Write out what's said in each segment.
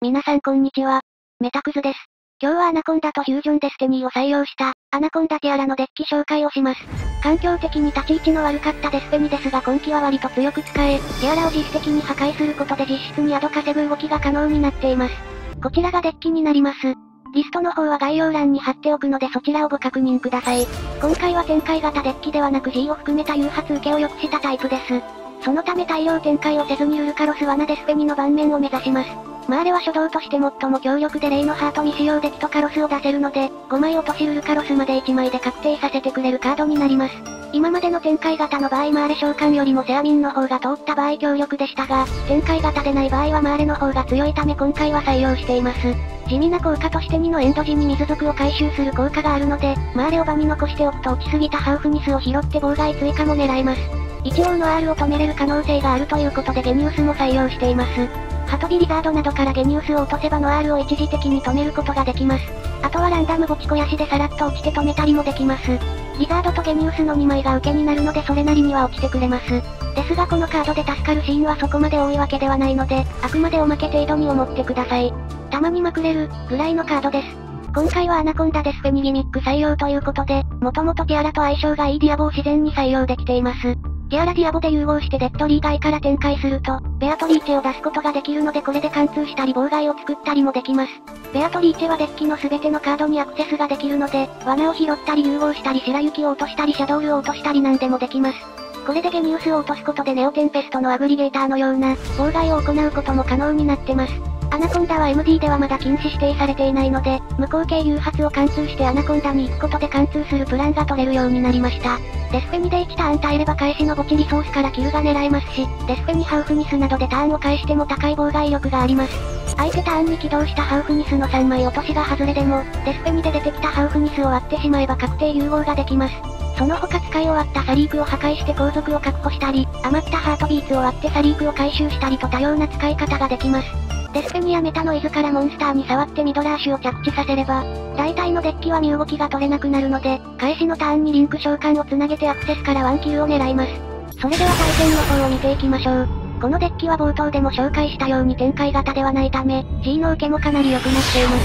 皆さんこんにちは。メタクズです。今日はアナコンダとフュージョンデスティニーを採用した、アナコンダティアラのデッキ紹介をします。環境的に立ち位置の悪かったデスペニですが今季は割と強く使え、ティアラを実質的に破壊することで実質にアド稼ぐ動きが可能になっています。こちらがデッキになります。リストの方は概要欄に貼っておくのでそちらをご確認ください。今回は展開型デッキではなく G を含めた誘発受けを良くしたタイプです。そのため大量展開をせずにルルカロス罠デスペニの盤面を目指します。マーレは初動として最も強力でレイのハート未使用デキとカロスを出せるので、5枚落としルルカロスまで1枚で確定させてくれるカードになります。今までの展開型の場合マーレ召喚よりもセアミンの方が通った場合強力でしたが、展開型でない場合はマーレの方が強いため今回は採用しています。地味な効果として2のエンド時に水族を回収する効果があるので、マーレを場に残しておくと落ちすぎたハウフニスを拾って妨害追加も狙えます。一応の R を止めれる可能性があるということでゲニウスも採用しています。ハトビリザードなどからゲニウスを落とせばの R を一時的に止めることができます。あとはランダム墓地肥やしでさらっと落ちて止めたりもできます。リザードとゲニウスの2枚が受けになるのでそれなりには落ちてくれます。ですがこのカードで助かるシーンはそこまで多いわけではないので、あくまでおまけ程度に思ってください。たまにまくれる、ぐらいのカードです。今回はアナコンダデスペニギミック採用ということで、もともとティアラと相性がいいディアボを自然に採用できています。ティアラディアボで融合してデッドリー外から展開すると、ベアトリーチェを出すことができるのでこれで貫通したり妨害を作ったりもできます。ベアトリーチェはデッキの全てのカードにアクセスができるので、罠を拾ったり融合したり白雪を落としたりシャドウルを落としたり何でもできます。これでゲニウスを落とすことでネオテンペストのアグリゲーターのような、妨害を行うことも可能になってます。アナコンダは MD ではまだ禁止指定されていないので、無効系誘発を貫通してアナコンダに行くことで貫通するプランが取れるようになりました。デスペニで1ターン耐えれば返しの墓地リソースからキルが狙えますし、デスペニハウフニスなどでターンを返しても高い妨害力があります。相手ターンに起動したハウフニスの3枚落としが外れでも、デスペニで出てきたハウフニスを割ってしまえば確定融合ができます。その他使い終わったサリークを破壊して後続を確保したり、余ったハートビーツを割ってサリークを回収したりと多様な使い方ができます。デスペニやメタノイズからモンスターに触ってミドラーシュを着地させれば、大体のデッキは身動きが取れなくなるので、返しのターンにリンク召喚をつなげてアクセスからワンキルを狙います。それでは対戦の方を見ていきましょう。このデッキは冒頭でも紹介したように展開型ではないため、G の受けもかなり良くなっています。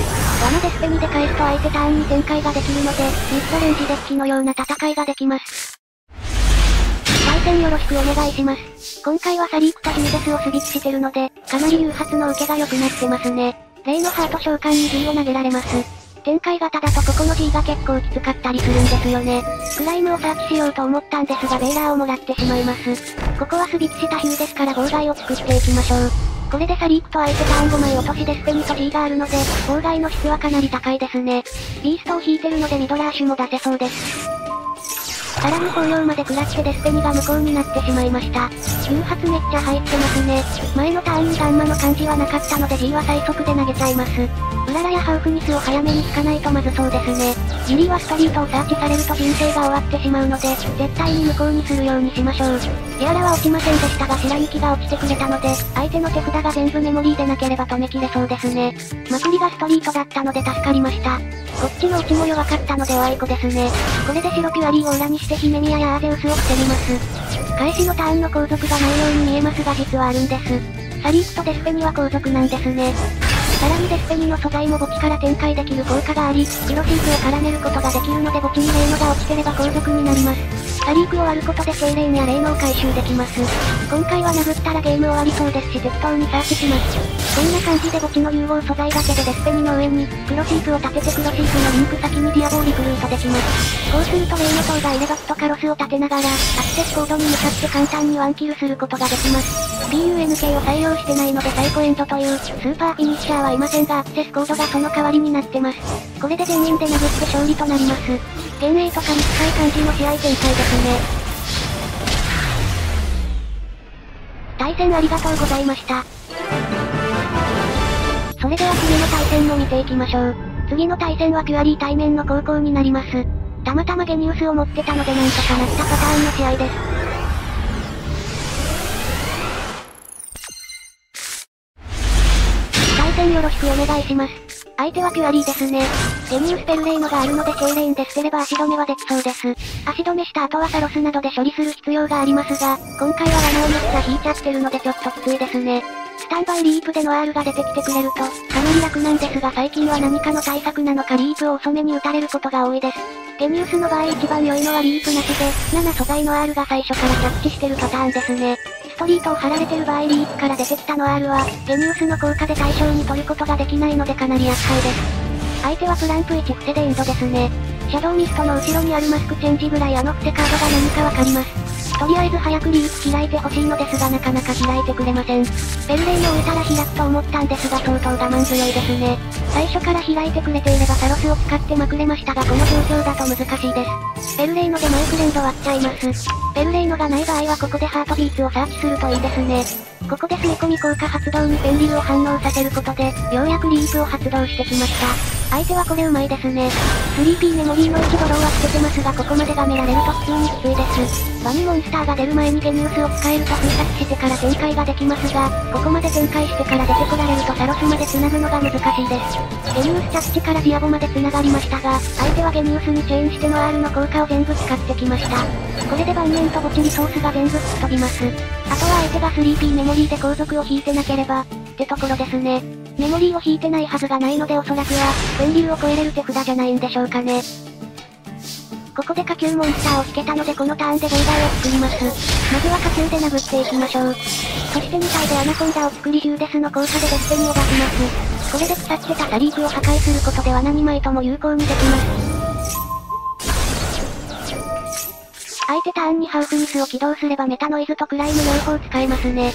罠デスペニで返すと相手ターンに展開ができるので、ミッドレンジデッキのような戦いができます。対戦よろしくお願いします。今回はサリークとヒューデスをスビッチしてるので、かなり誘発の受けが良くなってますね。レイのハート召喚に G を投げられます。展開型だとここの G が結構きつかったりするんですよね。クライムをサーチしようと思ったんですがベーラーをもらってしまいます。ここはスビッチしたヒューデスから妨害を作っていきましょう。これでサリークと相手ターン5枚落としデスペニと G があるので、妨害の質はかなり高いですね。ビーストを引いてるのでミドラーシュも出せそうです。さらに包容まで食らってデスペニが無効になってしまいました。誘発めっちゃ入ってますね。前のターンにガンマの感じはなかったので G は最速で投げちゃいます。ウララやハウフニスを早めに引かないとまずそうですね。ギリーはストリートをサーチされると人生が終わってしまうので、絶対に無効にするようにしましょう。ティアラは落ちませんでしたが白雪が落ちてくれたので、相手の手札が全部メモリーでなければ止めきれそうですね。まくりがストリートだったので助かりました。こっちの落ちも弱かったのでおあいこですね。これで白ピュアリーを裏にしてヒメミヤやアーゼウスを防ぎます。返しのターンの後続がないように見えますが実はあるんです。サリークとデスペニは後続なんですね。さらにデスペニの素材も墓地から展開できる効果があり、ピロシークを絡めることができるので墓地にレイノが落ちてれば後続になります。サリークを割ることでセイレーンやレイノを回収できます。今回は殴ったらゲーム終わりそうですし適当にサーチします。こんな感じで墓地の融合素材だけでデスペニの上に、クロシークを立ててクロシークのリンク先にディアボーリクルートできます。こうするとレイノ塔がいればキとカロスを立てながら、アクセスコードに向かって簡単にワンキルすることができます。BUNK を採用してないのでサイコエンドというスーパーフィニッシャーはいませんがアクセスコードがその代わりになってます。これで全員で殴って勝利となります。幻影とかに近い感じの試合展開ですね。対戦ありがとうございました。それでは次の対戦も見ていきましょう。次の対戦はピュアリー対面の高校になります。たまたまゲニウスを持ってたのでなんとかなったパターンの試合です。対戦よろしくお願いします。相手はピュアリーですね。ゲニウスペルレイノがあるのでセイレーンで捨てれば足止めはできそうです。足止めした後はサロスなどで処理する必要がありますが、今回は罠をめっちゃ引いちゃってるのでちょっときついですね。スタンバイリープでノアールが出てきてくれると、かなり楽なんですが最近は何かの対策なのかリープを遅めに打たれることが多いです。ゲニウスの場合一番良いのはリープなしで、7素材ノアールが最初から着地してるパターンですね。ストリートを張られてる場合リープから出てきたノアールは、ゲニウスの効果で対象に取ることができないのでかなり厄介です。相手はプランプ1伏せでインドですね。シャドウミストの後ろにあるマスクチェンジぐらいあの伏せカードが何かわかります。とりあえず早くリープ開いてほしいのですがなかなか開いてくれません。ベルレイの終えたら開くと思ったんですが相当我慢強いですね。最初から開いてくれていればサロスを使ってまくれましたがこの状況だと難しいです。ベルレイのでマイフレンド割っちゃいます。ベルレイのがない場合はここでハートビーツをサーチするといいですね。ここで吸い込み効果発動にペンリルを反応させることで、ようやくリープを発動してきました。相手はこれうまいですね。3P メモリーの1ドローは捨ててますがここまでがめられると普通にきついです。場にモンスターが出る前にゲニウスを使えると封殺してから展開ができますが、ここまで展開してから出てこられるとサロスまで繋ぐのが難しいです。ゲニウス着地からディアボまで繋がりましたが、相手はゲニウスにチェーンしての R の効果を全部使ってきました。これで盤面と墓地リソースが全部吹っ飛びます。あとは相手が 3P メモリーで後続を引いてなければ、ってところですね。メモリーを引いてないはずがないのでおそらくは、ペンリルを超えれる手札じゃないんでしょうかね。ここで下級モンスターを引けたのでこのターンで妨害を作ります。まずは下級で殴っていきましょう。そして2体でアナコンダを作りヒューデスの効果でデスペにを出します。これで腐ってたサリークを破壊することでは何枚とも有効にできます。相手ターンにハウスミスを起動すればメタノイズとクライム両方使えますね。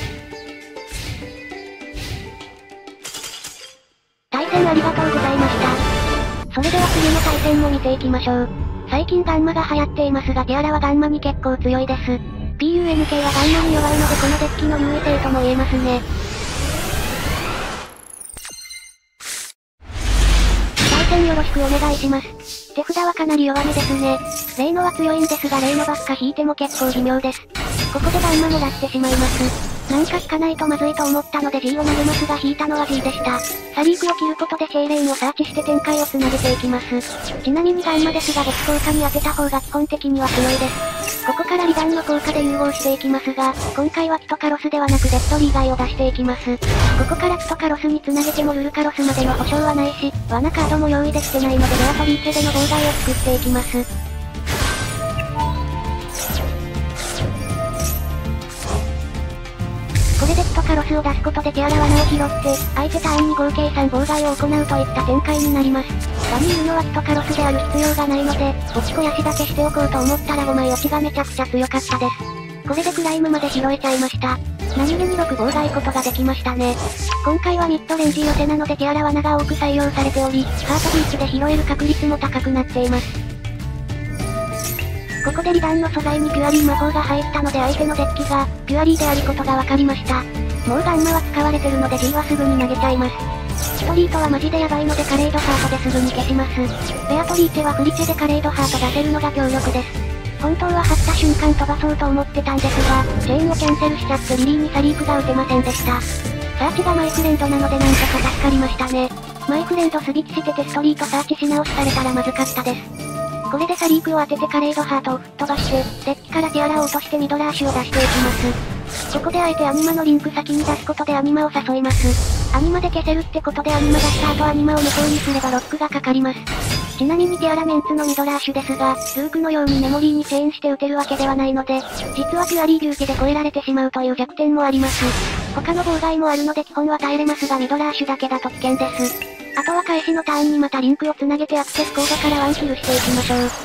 対戦ありがとうございました。それでは次の対戦も見ていきましょう。最近ガンマが流行っていますがティアラはガンマに結構強いです。PUNK はガンマに弱いのでこのデッキの優位性とも言えますね。対戦よろしくお願いします。手札はかなり弱めですね。レイノは強いんですがレイノばっか引いても結構微妙です。ここでガンマもらってしまいます。なんか引かないとまずいと思ったので G を投げますが引いたのは G でした。サリークを切ることでシェイレインをサーチして展開を繋げていきます。ちなみにガンマですが別効果に当てた方が基本的には強いです。ここからリダンの効果で融合していきますが、今回はキトカロスではなくデッドリーガイを出していきます。ここからキトカロスに繋げてもルルカロスまでの保証はないし、罠カードも用意できてないのでレアトリーチェでの妨害を作っていきます。これでキトカロスを出すことでティアラ罠を拾って、相手ターンに合計3妨害を行うといった展開になります。場にいるのはキトカロスである必要がないので、落ち肥やしだけしておこうと思ったら5枚落ちがめちゃくちゃ強かったです。これでクライムまで拾えちゃいました。何気に6妨害ことができましたね。今回はミッドレンジ寄せなのでティアラ罠が多く採用されており、ハートビーチで拾える確率も高くなっています。ここでリダンの素材にピュアリー魔法が入ったので相手のデッキが、ピュアリーであることが分かりました。もうガンマは使われてるので G はすぐに投げちゃいます。ストリートはマジでヤバいのでカレードハートですぐに消します。ベアトリーチェはフリチェでカレードハート出せるのが強力です。本当は張った瞬間飛ばそうと思ってたんですが、チェーンをキャンセルしちゃってリリーにサリークが打てませんでした。サーチがマイフレンドなのでなんとか助かりましたね。マイフレンド素引きしててストリートサーチし直しされたらまずかったです。これでサリークを当ててカレードハートを吹っ飛ばして、デッキからティアラを落としてミドラーシュを出していきます。ここであえてアニマのリンク先に出すことでアニマを誘います。アニマで消せるってことでアニマ出した後アニマを無効にすればロックがかかります。ちなみにティアラメンツのミドラーシュですが、ルークのようにメモリーにチェーンして打てるわけではないので、実はピュアリー牛気で超えられてしまうという弱点もあります。他の妨害もあるので基本は耐えれますがミドラーシュだけだと危険です。あとは返しのターンにまたリンクをつなげてアクセスコードからワンキルしていきましょう。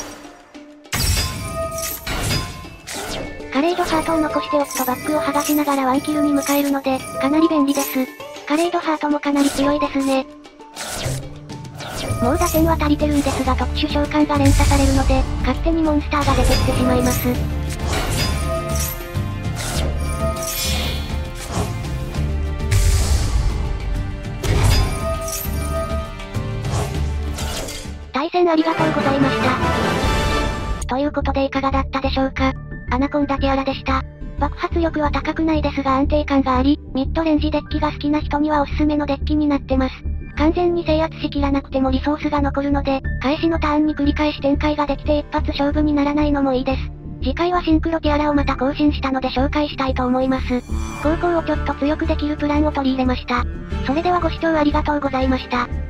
カレードハートを残しておくとバックを剥がしながらワンキルに迎えるので、かなり便利です。カレードハートもかなり強いですね。もう打線は足りてるんですが特殊召喚が連鎖されるので、勝手にモンスターが出てきてしまいます。対戦ありがとうございました。ということでいかがだったでしょうか。アナコンダティアラでした。爆発力は高くないですが安定感があり、ミッドレンジデッキが好きな人にはおすすめのデッキになってます。完全に制圧しきらなくてもリソースが残るので、返しのターンに繰り返し展開ができて一発勝負にならないのもいいです。 次回はシンクロティアラをまた更新したので紹介したいと思います。航行をちょっと強くできるプランを取り入れました。それではご視聴ありがとうございました。